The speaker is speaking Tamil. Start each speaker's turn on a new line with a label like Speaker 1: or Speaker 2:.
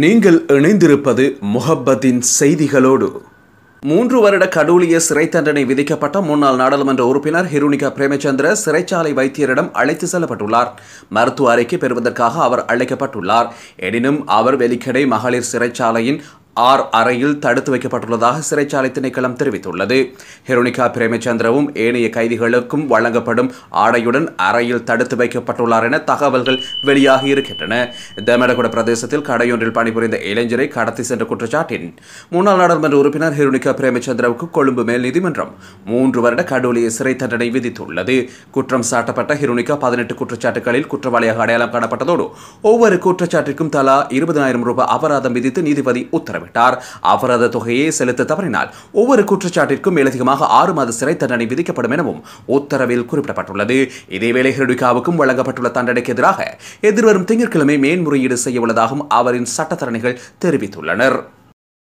Speaker 1: நீங்கள் இணைந்திருப்பது முஹப்பத்தின் செய்திகளோடு. 3 வருட கடூழிய சிறை தண்டனை விதிக்கப்பட்ட முன்னாள் நாடாளுமன்ற உறுப்பினர் ஹிருணிகா பிரேமச்சந்திர சிறைச்சாலை வைத்தியரிடம் அழைத்து செல்லப்பட்டுள்ளார். மருத்துவ அறிக்கை பெறுவதற்காக அவர் அழைக்கப்பட்டுள்ளார். எனினும் அவர் வெலிக்கடை மகளிர் சிறைச்சாலையின் அறையில் தடுத்து வைக்கப்பட்டுள்ளதாக சிறைச்சாலை திணைக்களம் தெரிவித்துள்ளது. ஹிருணிகா பிரேமச்சந்திரவும் ஏனைய கைதிகளுக்கும் வழங்கப்படும் ஆடையுடன் அறையில் தடுத்து வைக்கப்பட்டுள்ளார் என தகவல்கள் வெளியாகி இருக்கின்றன. தெமடகுட பிரதேசத்தில் கடையொன்றில் பணிபுரிந்த இளைஞரை கடத்தி சென்ற குற்றச்சாட்டின் முன்னாள் நாடாளுமன்ற உறுப்பினர் ஹிருணிகா பிரேமச்சந்திரவுக்கு கொழும்பு மேல் நீதிமன்றம் 3 வருட கடூழிய சிறை தண்டனை விதித்துள்ளது. குற்றம் சாட்டப்பட்ட ஹிருணிகா 18 குற்றச்சாட்டுகளில் குற்றவாளியாக அடையாளம் காணப்பட்டதோடு ஒவ்வொரு குற்றச்சாட்டிற்கும் தலா 20,000 ரூபாய் அபராதம் விதித்து நீதிபதி உத்தரவிட்டார். அபராத தொகையை செலுத்த தவறினால் ஒவ்வொரு குற்றச்சாட்டிற்கும் மேலதிகமாக 6 மாத சிறை தண்டனை விதிக்கப்படும் எனவும் உத்தரவில் குறிப்பிடப்பட்டுள்ளது. இதேவேளை ஹிருணிகாவுக்கும் வழங்கப்பட்டுள்ள தண்டனைக்கு எதிராக எதிர்வரும் திங்கட்கிழமை மேன்முறையீடு செய்ய உள்ளதாகவும் அவரின் சட்டத்தரணிகள் தெரிவித்துள்ளனர்.